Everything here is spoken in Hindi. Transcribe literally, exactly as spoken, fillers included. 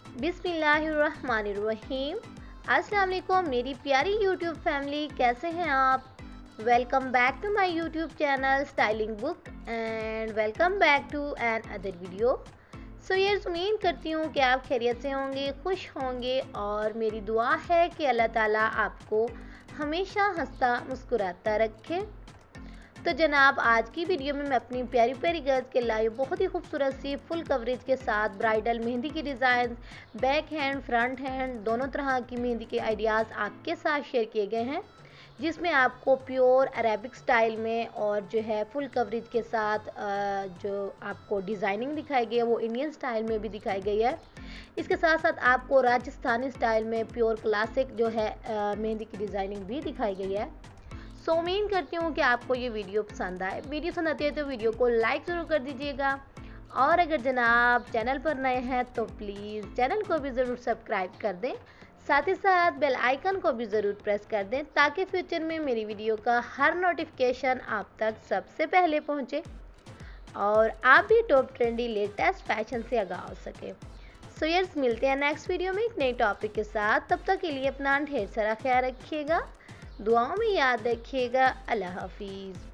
बिस्मिल्लाहिर्रहमानिर्रहीम। अस्सलाम वालेकुम मेरी प्यारी यूट्यूब फैमिली, कैसे हैं आप? Welcome back to my YouTube channel styling book and welcome back to another video. So ये उम्मीद करती हूँ कि आप खैरियत से होंगे, खुश होंगे और मेरी दुआ है कि अल्लाह ताला आपको हमेशा हंसता मुस्कुराता रखे। तो जनाब, आज की वीडियो में मैं अपनी प्यारी प्यारी गर्ल्स के लाइव बहुत ही खूबसूरत सी फुल कवरेज के साथ ब्राइडल मेहंदी की design, back hand front hand दोनों तरह की मेहंदी के आइडियाज़ आपके साथ शेयर किए गए हैं, जिसमें आपको प्योर अरेबिक स्टाइल में और जो है फुल कवरेज के साथ जो आपको डिज़ाइनिंग दिखाई गई है वो इंडियन स्टाइल में भी दिखाई गई है। इसके साथ साथ आपको राजस्थानी स्टाइल में प्योर क्लासिक जो है मेहंदी की डिज़ाइनिंग भी दिखाई गई है। सो उम्मीद करती हूँ कि आपको ये वीडियो पसंद आए। वीडियो पसंद आती है तो वीडियो को लाइक ज़रूर कर दीजिएगा और अगर जनाब चैनल पर नए हैं तो प्लीज़ चैनल को भी ज़रूर सब्सक्राइब कर दें, साथ ही साथ बेल आइकन को भी ज़रूर प्रेस कर दें ताकि फ्यूचर में मेरी वीडियो का हर नोटिफिकेशन आप तक सबसे पहले पहुँचे और आप भी टॉप ट्रेंडी लेटेस्ट फैशन से आगाह हो सके। सो यस, मिलते हैं नेक्स्ट वीडियो में एक नई टॉपिक के साथ। तब तक के लिए अपना ढेर सारा ख्याल रखिएगा, दुआओं में याद रखिएगा। अल्लाह हाफिज़।